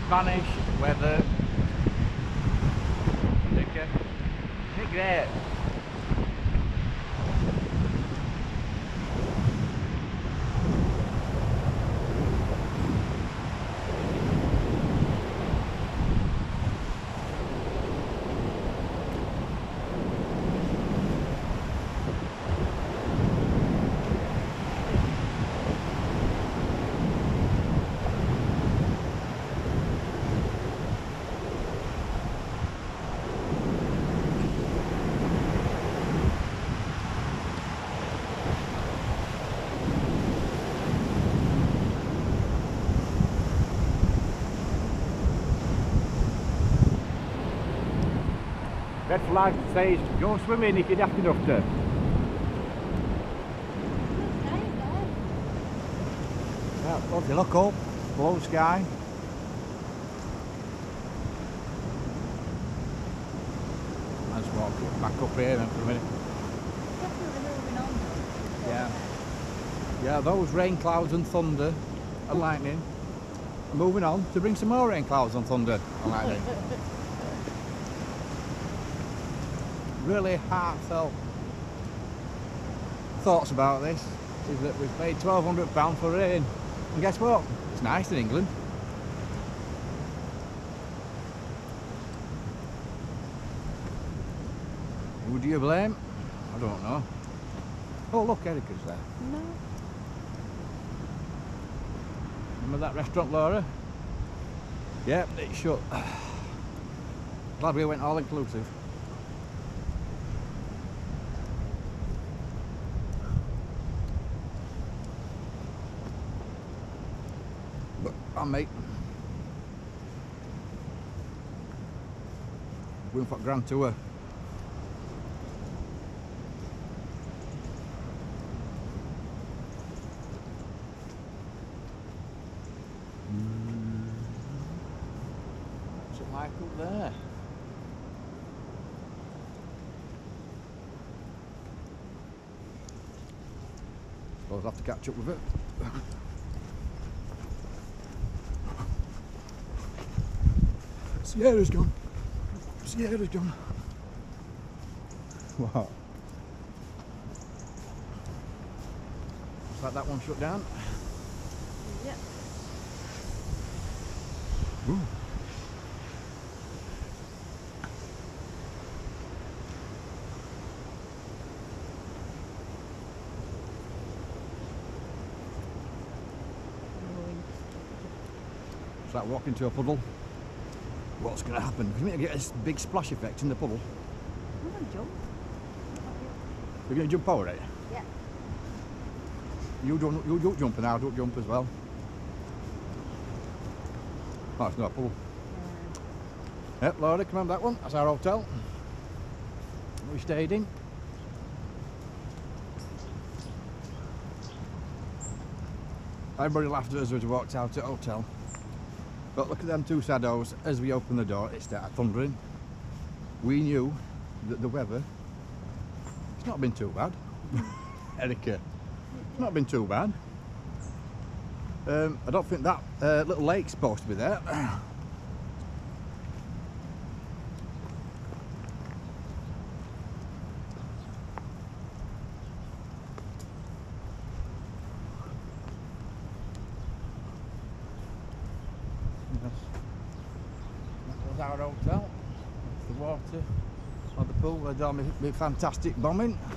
Spanish weather. Isn't it great? Red flag says go swimming if you're daft enough to. Yeah, well, if you look up, blue sky. I'll just walk back up here then for a minute. Yeah. Yeah, those rain clouds and thunder and lightning are moving on to bring some more rain clouds and thunder and lightning. Really heartfelt thoughts about this is that we've paid £1,200 for rain, and guess what? It's nice in England. Who do you blame? I don't know. Oh look, Erica's there. No. Remember that restaurant, Laura? Yep, it's shut. Glad we went all inclusive. Mate, going for Grand Tour. What's it like up there? Suppose I'll have to catch up with it. Sierra's gone. Sierra's gone. What? Looks like that one shut down. Yep. Ooh. It's like walking to a puddle. What's going to happen? We're going to get this big splash effect in the puddle. I'm going to jump. You're going to jump over it? Yeah. You don't jump and I don't jump as well. Oh, it's not a puddle. Yep, Laura, come on that one. That's our hotel. We stayed in. Everybody laughed at us as we walked out at the hotel. But look at them two shadows. As we opened the door, it started thundering. We knew that the weather, it's not been too bad. Erica, it's not been too bad. I don't think that little lake's supposed to be there. That was our hotel. The water or the pool, they're doing me fantastic bombing.